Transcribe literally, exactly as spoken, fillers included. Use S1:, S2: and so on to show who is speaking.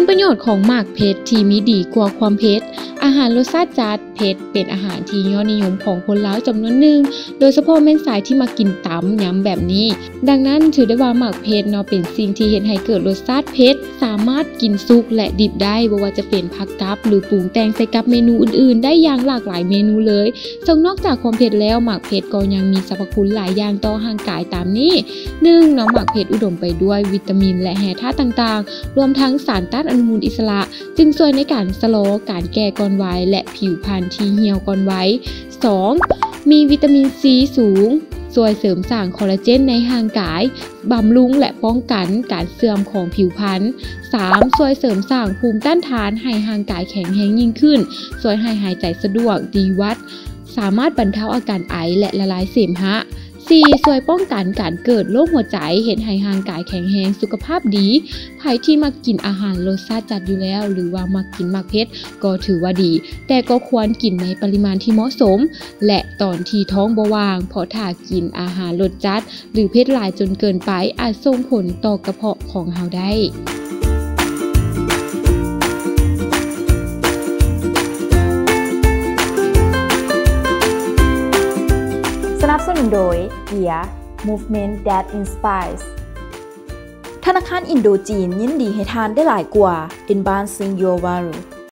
S1: ประโยชน์ของหมากเพชรที่มีดีกว่าความเผ็ดอาหารรสชาติจัดเผ็ดเป็นอาหารที่ยอดนิยมของคนลาวจำนวนหนึ่งโดยเฉพาะแม่นสายที่มากินตำยำแบบนี้ดังนั้นถือได้ว่าหมากเพชรเนาะเป็นสิ่งที่เฮ็ดให้เกิดรสชาติเผ็ดสามารถกินสุกและดิบได้บ่ว่าจะเป็นผักกับหรือปรุงแต่งใส่กับเมนูอื่นๆได้อย่างหลากหลายเมนูเลยซึ่งนอกจากความเผ็ดแล้วหมากเพชรก็ยังมีสรรพคุณหลายอย่างต่อร่างกายตามนี้หนึ่งเนาะหมากเพชรอุดมไปด้วยวิตามินและแร่ธาตุต่างๆรวมทั้งสารต้านอนุมูลอิสระจึงช่วยในการชะลอการแก่ก่อนวัยและผิวพรรณที่เหี่ยวก่อนวัย สอง มีวิตามินซีสูงช่วยเสริมสร้างคอลลาเจนในร่างกายบำรุงและป้องกันการเสื่อมของผิวพรรณ สาม ช่วยเสริมสร้างภูมิต้านทานให้ร่างกายแข็งแรงยิ่งขึ้นช่วยให้หายใจสะดวกดีวัดสามารถบรรเทาอาการไอและละลายเสมหะ สี่ ช่วยป้องกันการเกิดโรคหัวใจเฮ็ดให้ร่างกายแข็งแรงสุขภาพดีใครที่มักกินอาหารรสชาติจัดอยู่แล้วหรือว่ามักกินหมากเผ็ดก็ถือว่าดีแต่ก็ควรกินในปริมาณที่เหมาะสมและตอนที่ท้องบ่ว่างเพราะถ้ากินอาหารรสจัดหรือเผ็ดหลายจนเกินไปอาจส่งผลต่อกระเพาะของเราได้
S2: สนับสนุนโดย เอีย Movement that inspires ธนาคารอินโดจีนยินดีให้ทานได้หลายกว่า Advancing Your Value